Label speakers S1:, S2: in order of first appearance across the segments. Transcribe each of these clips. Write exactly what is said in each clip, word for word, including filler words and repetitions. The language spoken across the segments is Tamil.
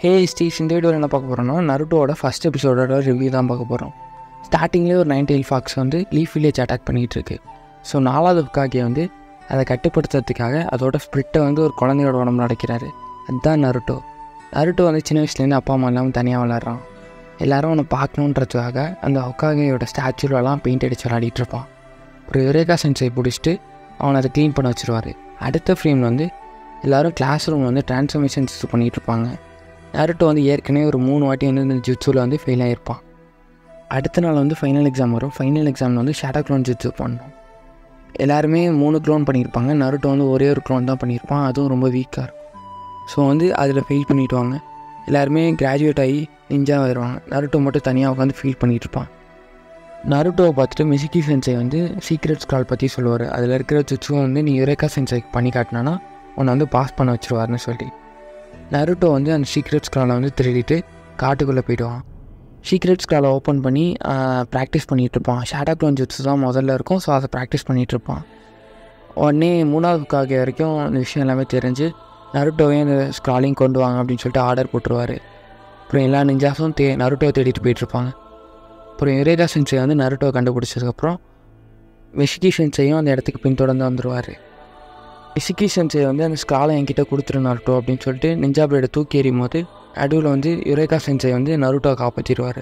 S1: ஹே ஸ்டீஸ், இந்த வீடியோவில் என்ன பார்க்க போகிறோம்னா நருட்டோட ஃபஸ்ட் எபிசோடோட ரிவ்யூ தான் பார்க்க போகிறோம். ஸ்டார்டிங்லேயே ஒரு நைன் டெயில் ஃபாக்ஸ் வந்து லீஃப் வில்லேஜ் அட்டாக் பண்ணிகிட்டு இருக்கு. ஸோ நாலாவது ஹொக்காகே வந்து அதை கட்டுப்படுத்துறதுக்காக அதோட ஸ்பிரிட்டை வந்து ஒரு குழந்தையோட உடம்புல அடைக்கிறாரு. அதுதான் நருட்டோ. நருட்டோ வந்து சின்ன வயசுலேருந்து அப்பா அம்மா இல்லாமல் தனியாக விளாட்றான். எல்லோரும் அவனை பார்க்கணுன்றதுக்காக அந்த ஹொக்காகேயோட ஸ்டாச்சுலெலாம் பெயிண்ட் அடித்து விளையாடிட்டு இருப்பான். அப்புறம் யுரேகா சென்சை பிடிச்சிட்டு அவனை அதை க்ளீன் பண்ண வச்சுருவார். அடுத்த ஃப்ரேமில் வந்து எல்லோரும் கிளாஸ் ரூமில் வந்து ட்ரான்ஸ்ஃபர்மேஷன்ஸ் பண்ணிகிட்டு இருப்பாங்க. நருட்டோ வந்து ஏற்கனவே ஒரு மூணு வாட்டி வந்து இந்த ஜுட்ஸுவில் வந்து ஃபெயில் ஆகிருப்பான். அடுத்த நாள் வந்து ஃபைனல் எக்ஸாம் வரும். ஃபைனல் எக்ஸாமில் வந்து ஷேடோ க்ளோன் ஜுட்ஸு பண்ணணும். எல்லாருமே மூணு க்ளோன் பண்ணியிருப்பாங்க. நருட்டோ வந்து ஒரே ஒரு க்ளோன் தான் பண்ணியிருப்பான். அதுவும் ரொம்ப வீக்காக இருக்கும். ஸோ வந்து அதில் ஃபெயில் பண்ணிவிடுவாங்க. எல்லாருமே கிராஜுவேட் ஆகி நிஞ்சா ஆயிடுவாங்க. நருட்டோ மட்டும் தனியாக உட்காந்து ஃபீல் பண்ணிகிட்டு இருப்பான். நருட்டோவை பார்த்துட்டு மிசுகி சென்சை வந்து சீக்ரெட் ஸ்க்ரால் பற்றி சொல்லுவார். அதில் இருக்கிற ஜுட்ஸும் வந்து நீ யுரேகா சென்சைக்கு பண்ணி காட்டினானா உன்னை வந்து பாஸ் பண்ண வச்சுருவார்னு சொல்லி நருட்டோ வந்து அந்த சீக்ரெட் ஸ்க்ராலை வந்து திருடிட்டு காட்டுக்குள்ளே போய்டுவான். சீக்ரெட் ஸ்க்ராலை ஓப்பன் பண்ணி ப்ராக்டிஸ் பண்ணிகிட்ருப்பான். ஷேடோ க்ளோன் ஜுட்ஸு தான் முதல்ல இருக்கும். ஸோ அதை ப்ராக்டிஸ் பண்ணிகிட்ருப்பான். உடனே மூணாவதுக்காக வரைக்கும் அந்த விஷயம் எல்லாமே தெரிஞ்சு நருட்டோவையும் அந்த ஸ்க்ராலையும் கொண்டு வாங்க அப்படின்னு சொல்லிட்டு ஆர்டர் போட்டுருவார். அப்புறம் எல்லா நிஞ்சாஸும் தே நருட்டோவை தேடிட்டு போயிட்டுருப்பாங்க. அப்புறம் யுரேகா சென்சை வந்து நருட்டோவை கண்டுபிடிச்சதுக்கப்புறம் மிசுகி சென்சையும் அந்த இடத்துக்கு பின்தொடர்ந்து வந்துடுவார். மிசுகி சென்சை வந்து அந்த ஸ்க்ராலை என்கிட்ட கொடுத்துரு நருட்டோ அப்படின்னு சொல்லிட்டு நிஞ்சா பிளேடை தூக்கி எறியும் போது நடுவில் வந்து யுரேகா சென்சை வந்து நருட்டோவை காப்பாற்றிடுவார்.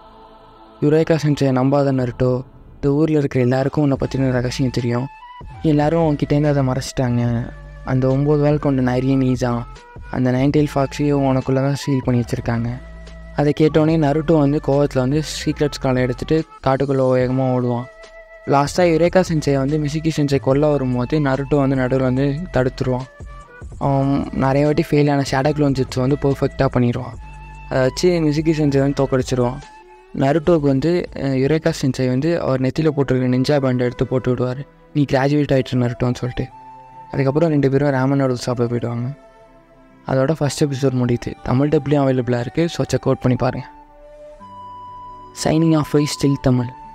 S1: யுரேகா சென்சையை நம்பாத நருட்டோ, இந்த ஊரில் இருக்கிற எல்லாருக்கும் உன்னை பற்றின ரகசியம் தெரியும், எல்லோரும் உன்கிட்டேருந்து அதை மறைச்சிட்டாங்க, அந்த ஒம்பது வேல் கொண்ட நிறைய நீதான், அந்த நைன் டெயில் ஃபாக்ஸையும் உனக்குள்ளே தான் சீல் பண்ணி வச்சுருக்காங்க. அதை கேட்டோடனே நருட்டோ வந்து கோவத்தில் வந்து சீக்ரெட் ஸ்க்ராலை எடுத்துகிட்டு காட்டுக்குள்ளே வேகமாக ஓடுவான். லாஸ்ட்டாக யுரேகா சென்சை வந்து மிசுகி சென்சை கொல்ல வரும்போது நருட்டோ வந்து நடுவில் வந்து தடுத்துருவான். அவன் நிறைய வாட்டி ஃபெயில் ஆன ஷேடோ க்ளோன் ஜுட்ஸு வந்து பர்ஃபெக்டாக பண்ணிடுவான். அதை வச்சு மிசுகி சென்சை வந்து தோக்கடிச்சிடுவான். நருட்டோவுக்கு வந்து யுரேகா சென்சை வந்து அவர் நெத்தியில் போட்டிருக்க நிஞ்சா பேண்டை எடுத்து போட்டு விடுவார். நீ கிராஜுவேட் ஆகிட்டு நருட்டோன்னு சொல்லிட்டு. அதுக்கப்புறம் ரெண்டு பேரும் ராமன் நூடுல்ஸ் சாப்பிட போயிடுவாங்க. அதோட ஃபஸ்ட் எபிசோட் முடியுது. தமிழ் டப்லையும் அவைலபிளாக இருக்குது. ஸோ செக் அவுட் பண்ணி பாருங்கள். Signing off still Tamil.